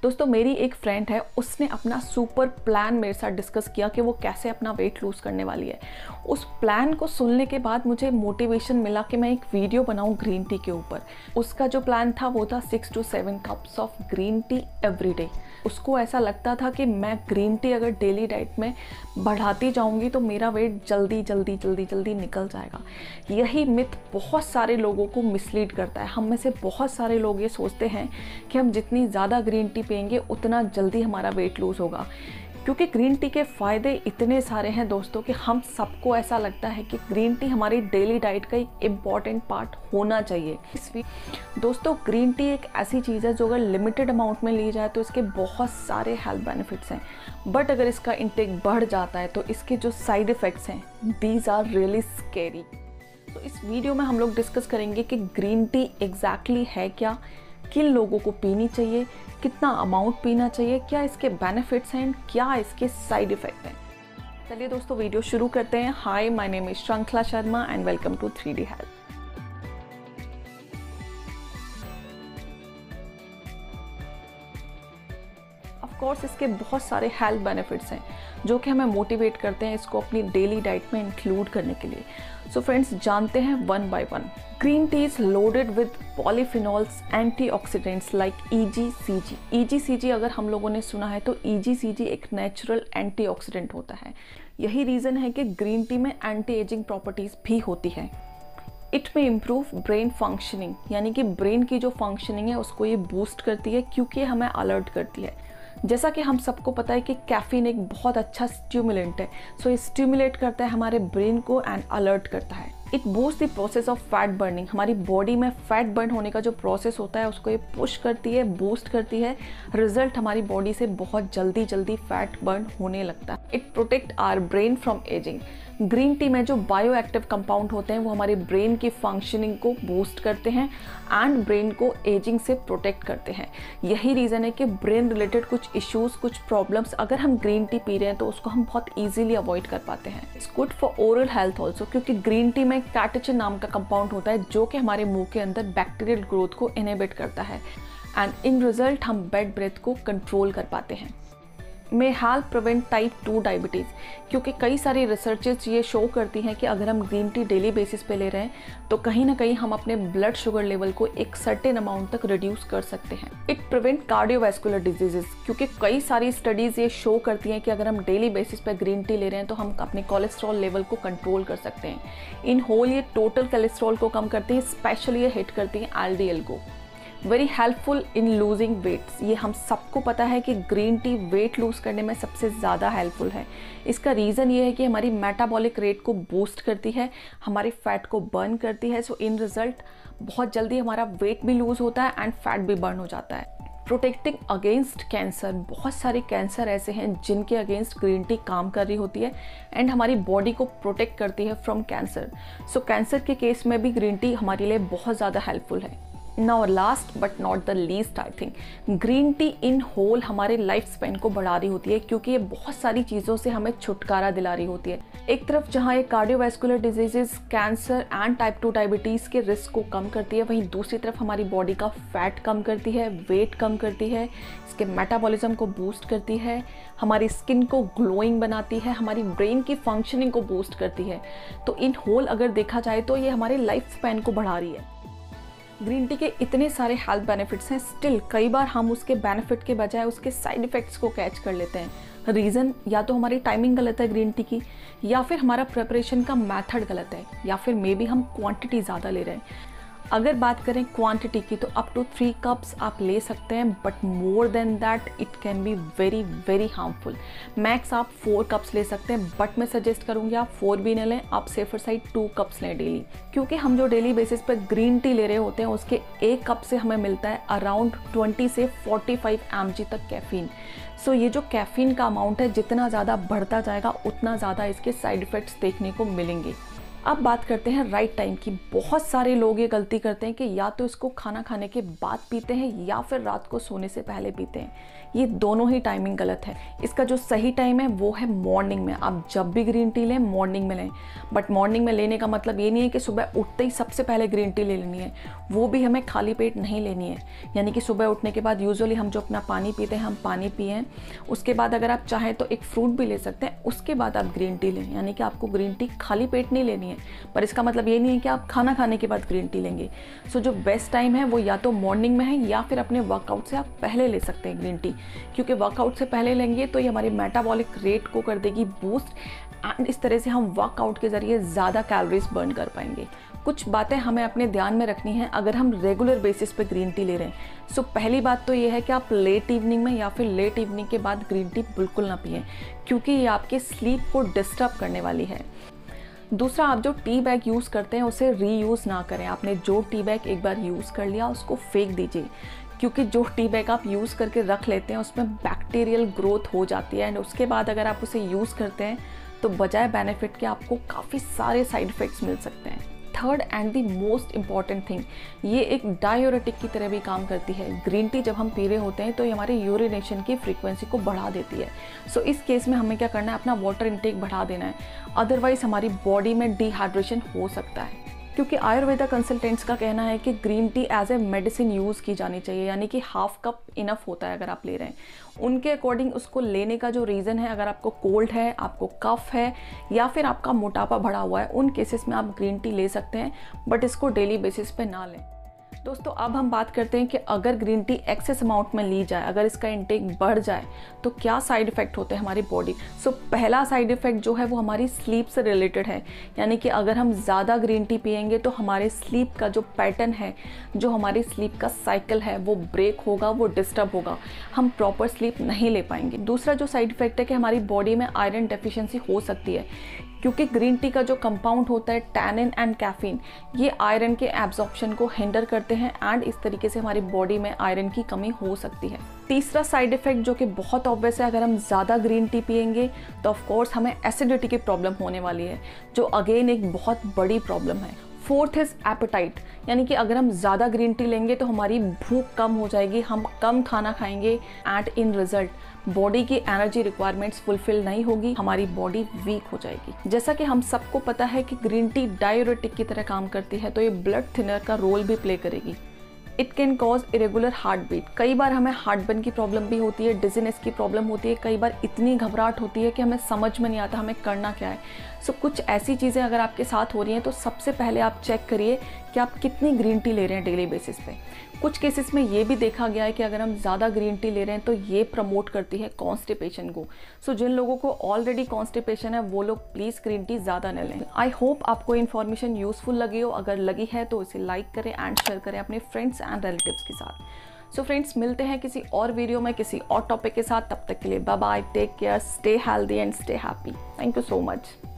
दोस्तों मेरी एक फ्रेंड है, उसने अपना सुपर प्लान मेरे साथ डिस्कस किया कि वो कैसे अपना वेट लूज़ करने वाली है। उस प्लान को सुनने के बाद मुझे मोटिवेशन मिला कि मैं एक वीडियो बनाऊं ग्रीन टी के ऊपर। उसका जो प्लान था वो था 6 to 7 cups of green tea every day. उसको ऐसा लगता था कि मैं ग्रीन टी अगर डेली डाइट में बढ़ाती जाऊंगी तो मेरा वेट जल्दी जल्दी जल्दी जल्दी निकल जाएगा। यही मिथ बहुत सारे लोगों को मिसलीड करता है। हम में से बहुत सारे लोग ये सोचते हैं कि हम जितनी ज़्यादा ग्रीन टी पिएंगे उतना जल्दी हमारा वेट लूज़ होगा, क्योंकि ग्रीन टी के फ़ायदे इतने सारे हैं दोस्तों कि हम सबको ऐसा लगता है कि ग्रीन टी हमारी डेली डाइट का एक इम्पॉर्टेंट पार्ट होना चाहिए। दोस्तों ग्रीन टी एक ऐसी चीज़ है जो अगर लिमिटेड अमाउंट में ली जाए तो इसके बहुत सारे हेल्थ बेनिफिट्स हैं, बट अगर इसका इंटेक बढ़ जाता है तो इसके जो साइड इफ़ेक्ट्स हैं दीज आर रियली स्कैरी। तो इस वीडियो में हम लोग डिस्कस करेंगे कि ग्रीन टी एग्जैक्टली है क्या, किन लोगों को पीनी चाहिए, कितना अमाउंट पीना चाहिए, क्या इसके बेनिफिट्स हैं, क्या इसके साइड इफ़ेक्ट हैं। चलिए दोस्तों वीडियो शुरू करते हैं। हाय, my name is Shrinkhala Sharma and welcome to 3D health. Of course इसके बहुत सारे हेल्थ बेनिफिट्स हैं जो कि हमें मोटिवेट करते हैं इसको अपनी डेली डाइट में इंक्लूड करने के लिए। सो फ्रेंड्स जानते हैं one by one. Green tea is loaded with polyphenols antioxidants like EGCG। EGCG अगर हम लोगों ने सुना है तो EGCG एक नेचुरल एंटीऑक्सीडेंट होता है। यही रीज़न है कि ग्रीन टी में एंटी एजिंग प्रॉपर्टीज़ भी होती हैं। इट में इम्प्रूव ब्रेन फंक्शनिंग, यानी कि ब्रेन की जो फंक्शनिंग है उसको ये बूस्ट करती है क्योंकि ये हमें अलर्ट करती है। जैसा कि हम सबको पता है कि कैफीन एक बहुत अच्छा स्टिमुलेंट है, सो ये स्टिमुलेट करता है हमारे ब्रेन को एंड अलर्ट करता है। It boost the process of fat burning. हमारी बॉडी में फैट बर्न होने का जो प्रोसेस होता है उसको ये पुश करती है, बूस्ट करती है। रिजल्ट हमारी बॉडी से बहुत जल्दी जल्दी फैट बर्न होने लगता है। It protect our brain from ageing. Green tea में जो बायो एक्टिव कंपाउंड होते हैं वो हमारे ब्रेन की फंक्शनिंग को बूस्ट करते हैं एंड ब्रेन को एजिंग से प्रोटेक्ट करते हैं। यही रीज़न है कि ब्रेन रिलेटेड कुछ इश्यूज़, कुछ प्रॉब्लम्स अगर हम ग्रीन टी पी रहे हैं तो उसको हम बहुत ईजिली अवॉइड कर पाते हैं। It's good for oral health also, क्योंकि ग्रीन टी में कैटेचिन नाम का कंपाउंड होता है जो कि हमारे मुंह के अंदर बैक्टीरियल ग्रोथ को इनहिबिट करता है एंड इन रिजल्ट हम बैड ब्रेथ को कंट्रोल कर पाते हैं। में हेल्प प्रिवेंट टाइप 2 डायबिटीज़, क्योंकि कई सारी रिसर्चेस ये शो करती हैं कि अगर हम ग्रीन टी डेली बेसिस पे ले रहे हैं तो कहीं ना कहीं हम अपने ब्लड शुगर लेवल को एक सर्टेन अमाउंट तक रिड्यूस कर सकते हैं। इट प्रिवेंट कार्डियोवैस्कुलर डिजीजेस, क्योंकि कई सारी स्टडीज़ ये शो करती हैं कि अगर हम डेली बेसिस पे ग्रीन टी ले रहे हैं तो हम अपने कोलेस्ट्रॉल लेवल को कंट्रोल कर सकते हैं। इन होल ये टोटल कोलेस्ट्रॉल को कम करती है, स्पेशली ये हिट करती है LDL को। Very helpful in losing weights. ये हम सबको पता है कि ग्रीन टी वेट लूज़ करने में सबसे ज़्यादा हेल्पफुल है। इसका रीज़न ये है कि हमारी मेटाबॉलिक रेट को बूस्ट करती है, हमारी फैट को बर्न करती है। सो इन रिज़ल्ट बहुत जल्दी हमारा वेट भी लूज़ होता है एंड फैट भी बर्न हो जाता है। Protecting against cancer. बहुत सारे कैंसर ऐसे हैं जिनके अगेंस्ट ग्रीन टी काम कर रही होती है एंड हमारी बॉडी को प्रोटेक्ट करती है फ्रॉम कैंसर। सो कैंसर के केस में भी ग्रीन टी हमारे लिए बहुत ज़्यादा हेल्पफुल है। Now last but not the least, I think green tea in whole हमारे लाइफ स्पेन को बढ़ा रही होती है, क्योंकि ये बहुत सारी चीज़ों से हमें छुटकारा दिला रही होती है। एक तरफ जहाँ ये cardiovascular diseases, cancer and type 2 diabetes के रिस्क को कम करती है, वहीं दूसरी तरफ हमारी बॉडी का फैट कम करती है, वेट कम करती है, इसके मेटाबॉलिज्म को बूस्ट करती है, हमारी स्किन को ग्लोइंग बनाती है, हमारी ब्रेन की फंक्शनिंग को बूस्ट करती है। तो इन होल अगर देखा जाए तो ये हमारे लाइफ स्पेन को बढ़ा रही है। ग्रीन टी के इतने सारे हेल्थ बेनिफिट्स हैं, स्टिल कई बार हम उसके बेनिफिट के बजाय उसके साइड इफ़ेक्ट्स को कैच कर लेते हैं। रीज़न या तो हमारी टाइमिंग गलत है ग्रीन टी की, या फिर हमारा प्रिपरेशन का मेथड गलत है, या फिर मे बी हम क्वांटिटी ज़्यादा ले रहे हैं। अगर बात करें क्वांटिटी की तो अप टू 3 कप्स आप ले सकते हैं, but more than that it can be very very harmful. Max आप 4 कप्स ले सकते हैं, बट मैं सजेस्ट करूँगी आप 4 भी न लें, आप सेफर साइड 2 कप्स लें डेली, क्योंकि हम जो डेली बेसिस पर ग्रीन टी ले रहे होते हैं उसके 1 कप से हमें मिलता है अराउंड 20 से 45 mg तक कैफ़ीन। सो ये जो कैफ़ीन का अमाउंट है जितना ज़्यादा बढ़ता जाएगा उतना ज़्यादा इसके साइड इफ़ेक्ट्स देखने को मिलेंगे। अब बात करते हैं राइट टाइम की। बहुत सारे लोग ये गलती करते हैं कि या तो इसको खाना खाने के बाद पीते हैं या फिर रात को सोने से पहले पीते हैं। ये दोनों ही टाइमिंग गलत है। इसका जो सही टाइम है वो है मॉर्निंग में। आप जब भी ग्रीन टी लें मॉर्निंग में लें, बट मॉर्निंग में लेने का मतलब ये नहीं है कि सुबह उठते ही सबसे पहले ग्रीन टी ले लेनी है। वो भी हमें खाली पेट नहीं लेनी है। यानी कि सुबह उठने के बाद यूजुअली हम जो अपना पानी पीते हैं हम पानी पिएं, उसके बाद अगर आप चाहें तो एक फ्रूट भी ले सकते हैं, उसके बाद आप ग्रीन टी लें। यानी कि आपको ग्रीन टी खाली पेट नहीं लेनी है, पर इसका मतलब ये नहीं है कि आप खाना खाने के बाद ग्रीन टी लेंगे। सो जो बेस्ट टाइम है वो या तो मॉर्निंग में है या फिर अपने वर्कआउट से आप पहले ले सकते हैं ग्रीन टी, क्योंकि वर्कआउट से पहले लेंगे तो ये हमारे मेटाबॉलिक रेट को कर देगी बूस्ट, एंड इस तरह से हम वर्कआउट के ज़रिए ज़्यादा कैलोरीज बर्न कर पाएंगे। कुछ बातें हमें अपने ध्यान में रखनी है अगर हम रेगुलर बेसिस पे ग्रीन टी ले रहे हैं। सो पहली बात तो ये है कि आप लेट इवनिंग में या फिर लेट इवनिंग के बाद ग्रीन टी बिल्कुल ना पिएं, क्योंकि ये आपके स्लीप को डिस्टर्ब करने वाली है। दूसरा, आप जो टी बैग यूज़ करते हैं उसे रीयूज़ ना करें। आपने जो टी बैग एक बार यूज़ कर लिया उसको फेंक दीजिए, क्योंकि जो टी बैग आप यूज़ करके रख लेते हैं उसमें बैक्टीरियल ग्रोथ हो जाती है, एंड उसके बाद अगर आप उसे यूज़ करते हैं तो बजाय बेनिफिट के आपको काफ़ी सारे साइड इफ़ेक्ट्स मिल सकते हैं। Third and the most important thing, ये एक डायोरेटिक की तरह भी काम करती है। ग्रीन टी जब हम पी रहे होते हैं तो ये हमारे यूरिनेशन की फ्रीक्वेंसी को बढ़ा देती है। सो इस केस में हमें क्या करना है, अपना वाटर इंटेक बढ़ा देना है, अदरवाइज हमारी बॉडी में डिहाइड्रेशन हो सकता है। क्योंकि आयुर्वेदा कंसल्टेंट्स का कहना है कि green tea as a medicine use की जानी चाहिए, यानी कि हाफ कप इनफ होता है अगर आप ले रहे हैं। उनके अकॉर्डिंग उसको लेने का जो रीज़न है, अगर आपको कोल्ड है, आपको कफ है या फिर आपका मोटापा बढ़ा हुआ है, उन केसेस में आप ग्रीन टी ले सकते हैं, बट इसको डेली बेसिस पे ना लें। दोस्तों, अब हम बात करते हैं कि अगर ग्रीन टी एक्सेस अमाउंट में ली जाए, अगर इसका इंटेक बढ़ जाए तो क्या साइड इफ़ेक्ट होते हैं हमारी बॉडी। सो पहला साइड इफ़ेक्ट जो है वो हमारी स्लीप से रिलेटेड है। यानी कि अगर हम ज़्यादा ग्रीन टी पिएंगे तो हमारे स्लीप का जो पैटर्न है, जो हमारी स्लीप का साइकिल है वो ब्रेक होगा, वो डिस्टर्ब होगा, हम प्रॉपर स्लीप नहीं ले पाएंगे। दूसरा जो साइड इफ़ेक्ट है कि हमारी बॉडी में आयरन डेफिशिएंसी हो सकती है, क्योंकि ग्रीन टी का जो कंपाउंड होता है टैनिन एंड कैफीन, ये आयरन के एब्जॉर्प्शन को हिंडर करते हैं, एंड इस तरीके से हमारी बॉडी में आयरन की कमी हो सकती है। तीसरा साइड इफेक्ट जो कि बहुत ऑब्वियस है, अगर हम ज़्यादा ग्रीन टी पिएंगे तो ऑफ कोर्स हमें एसिडिटी की प्रॉब्लम होने वाली है, जो अगेन एक बहुत बड़ी प्रॉब्लम है। फोर्थ इज एपेटाइट, यानी कि अगर हम ज़्यादा ग्रीन टी लेंगे तो हमारी भूख कम हो जाएगी, हम कम खाना खाएंगे, एंड इन रिजल्ट बॉडी की एनर्जी रिक्वायरमेंट्स फुलफिल नहीं होगी, हमारी बॉडी वीक हो जाएगी। जैसा कि हम सबको पता है कि ग्रीन टी डायूरेटिक की तरह काम करती है, तो ये ब्लड थिनर का रोल भी प्ले करेगी। It can cause irregular heartbeat. कई बार हमें हार्टबर्न की प्रॉब्लम भी होती है, डिजीनेस की प्रॉब्लम होती है, कई बार इतनी घबराहट होती है कि हमें समझ में नहीं आता हमें करना क्या है। सो कुछ ऐसी चीज़ें अगर आपके साथ हो रही हैं तो सबसे पहले आप चेक करिए कि आप कितनी ग्रीन टी ले रहे हैं डेली बेसिस पे। कुछ केसेस में ये भी देखा गया है कि अगर हम ज़्यादा ग्रीन टी ले रहे हैं तो ये प्रमोट करती है कॉन्स्टिपेशन को। सो जिन लोगों को ऑलरेडी कॉन्स्टिपेशन है वो लोग प्लीज़ ग्रीन टी ज़्यादा न लें। आई होप आपको इन्फॉर्मेशन यूज़फुल लगी हो। अगर लगी है तो इसे लाइक करें एंड शेयर करें अपने फ्रेंड्स एंड रिलेटिव्स के साथ। सो फ्रेंड्स, मिलते हैं किसी और वीडियो में किसी और टॉपिक के साथ। तब तक के लिए bye bye, take care, stay healthy and stay happy. Thank you so much.